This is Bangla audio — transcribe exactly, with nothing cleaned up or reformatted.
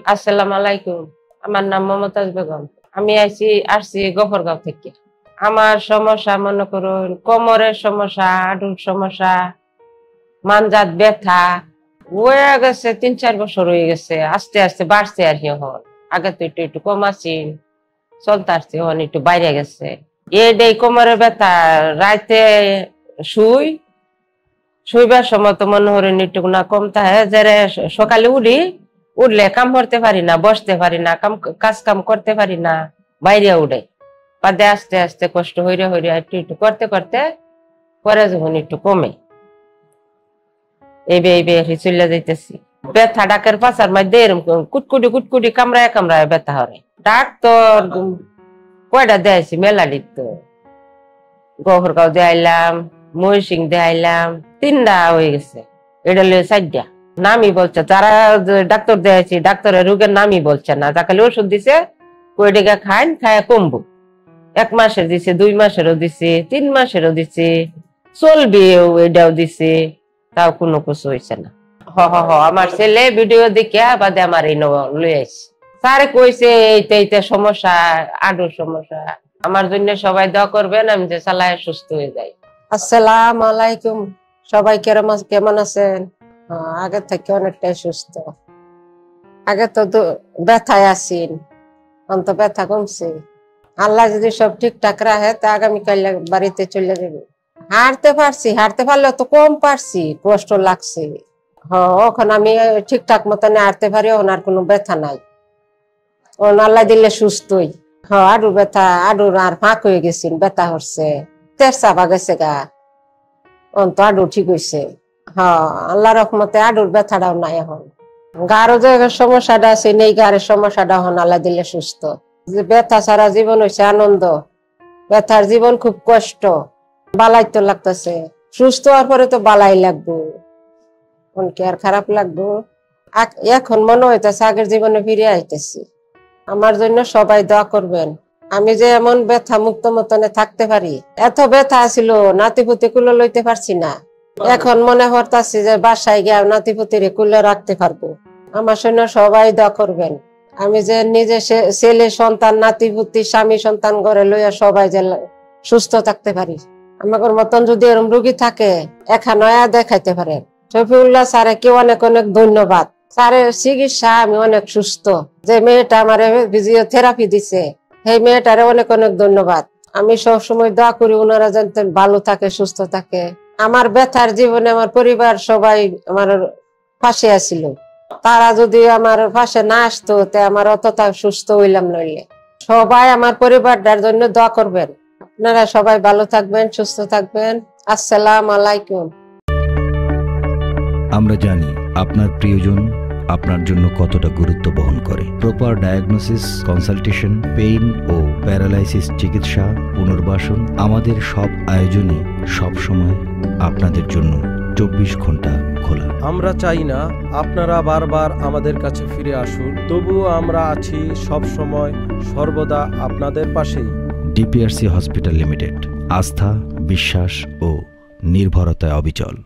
আসসালামু আলাইকুম। আমার নাম মমতাজ বেগম। আমি আইছি আসছি গফরগাঁও থেকে। আমার সমস্যা মনে করুন কোমরের সমস্যা, হাঁটুর সমস্যা, মানজাত ব্যথা হয়ে গেছে, তিন চার বছর হয়ে গেছে। আস্তে আস্তে বাড়ছে আর কি। এখন আগে তো একটু একটু কম আছি, চলতে আসছে, এখন একটু বাইরে গেছে। এই কোমরের ব্যথা রাইতে শুই শুইবার সময় তো মনে করেন একটু না কমতা হয়, যারা সকালে উঠি উঠলে কাম করতে পারি না, বসতে পারি না, কাম কাজ কাম করতে পারি না, বাইরে উঠে পাদে আস্তে আস্তে কষ্ট হইরে হইরে একটু একটু করতে করতে পরে যখন একটু কমে এই বে চলে যাইতেছি। ব্যথা ডাকের পাশার মধ্যে এরকম কুটকুটি কুটকুটি কামড়ায় কামড়ায় ব্যথা হরে। ডাক্তার কয়টা দেয়াইছি মেলাডির, তো গফরগাঁও দেয়াইলাম, মহিষিং দেয়াইলাম, তিনটা হয়ে গেছে। এটা লয়ে চারটা নামই বলছে, যারা ডাক্তার দেয়াইছি ডাক্তারের রোগের নামই বলছে না। যা খালি ওষুধ দিছে কই টাকা খাইন, খায় কমবো। এক মাসের দিছে, দুই মাসেরও দিছে, তিন মাসেরও দিছে, চলবেও এটাও দিছে, তাও কোনো কিছু হয়েছে না। হ হ হ আমার ছেলে ভিডিও দেখে বাদে আমার এই লই আইছে। স্যারে কইছে এইটা এইটা সমস্যা, আডুর সমস্যা। আমার জন্য সবাই দোয়া করবেন, আমি যে চালায় সুস্থ হয়ে যাই। আসসালামু আলাইকুম। সবাই কেমন কেমন আছেন? আগে থেকে অনেকটাই সুস্থ। আগে তো ব্যথায় আছেন, অন্ত ব্যথা কমছে। আল্লাহ যদি সব ঠিকঠাক রাখে তা আগামীকাল বাড়িতে চলে যাবে। হাঁটতে পারছি, হাঁটতে পারলে তো কম পারছি, কষ্ট লাগছে। হ্যাঁ, এখন আমি ঠিকঠাক মতন হাঁটতে পারি, এখন আর কোনো ব্যথা নাই। আল্লাহ দিলে সুস্থই। হ্যাঁ, আডু ব্যথা, আডুর আর ফাঁক হয়ে গেছি, ব্যথা হচ্ছে, তের চাপা গেছে গা, অন্ত আডু ঠিক হয়েছে। হ্যাঁ, আল্লাহ রহমতে আডুর ব্যথাটাও নাই এখন। গাড়ো যে সমস্যাটা আছে নেই, গাড়ের সমস্যাটা এখন আল্লাহ দিলে সুস্থ। যে ব্যথা ছাড়া জীবন হয়েছে আনন্দ, ব্যথার জীবন খুব কষ্ট। বালাই তো লাগতেছে, সুস্থ হওয়ার পরে তো বালাই লাগবো, কি আর খারাপ লাগবো? এখন মনে হইতেছে আগের জীবনে ফিরে আইতেছি। আমার জন্য সবাই দোয়া করবেন, আমি যে এমন ব্যথা মুক্ত মতনে থাকতে পারি। এত ব্যথা ছিল নাতিপুতি কুলে লইতে পারছি না, এখন মনে করতেছি যে বাসায় গিয়ে নাতিপুতিরে কুলে রাখতে পারবো। আমার জন্য সবাই দোয়া করবেন, আমি যে নিজে ছেলে সন্তান, নাতিপুতি, স্বামী সন্তান ঘরে লইয়া সবাই যে সুস্থ থাকতে পারি। আমার মতন যদি এরকম রোগী থাকে এখানে দেখাইতে পারেন। শফিউল্লাহ স্যারে কে অনেক অনেক ধন্যবাদ। স্যারের চিকিৎসা আমি অনেক সুস্থ। যে মেয়েটা আমার ফিজিওথেরাপি দিছে সেই মেয়েটারে অনেক অনেক ধন্যবাদ। আমি সবসময় দোয়া করি ওনারা যেন ভালো থাকে, সুস্থ থাকে। আমার ব্যথার জীবনে আমার পরিবার সবাই আমার পাশে আসিল। তারা যদি আমার পাশে না আসতো তে আমার অতটা সুস্থ হইলাম নইলে। সবাই আমার পরিবারটার জন্য দোয়া করবেন। আপনারা সবাই ভালো থাকবেন, সুস্থ থাকবেন। আসসালামু আলাইকুম। আমরা জানি আপনার প্রিয়জন আপনার জন্য কতটা গুরুত্ব বহন করে। প্রপার ডায়াগনোসিস, কনসালটেশন, পেইন ও প্যারালাইসিস চিকিৎসা, পুনর্বাসন, আমাদের সব আয়োজনই সবসময় আপনাদের জন্য চব্বিশ ঘন্টা খোলা। আমরা চাই না আপনারা বারবার আমাদের কাছে ফিরে আসুন, তবুও আমরা আছি সব সময় সর্বদা আপনাদের পাশেই। ডিপিআরসি হসপিটাল লিমিটেড, আস্থা, বিশ্বাস ও নির্ভরতায় অবিচল।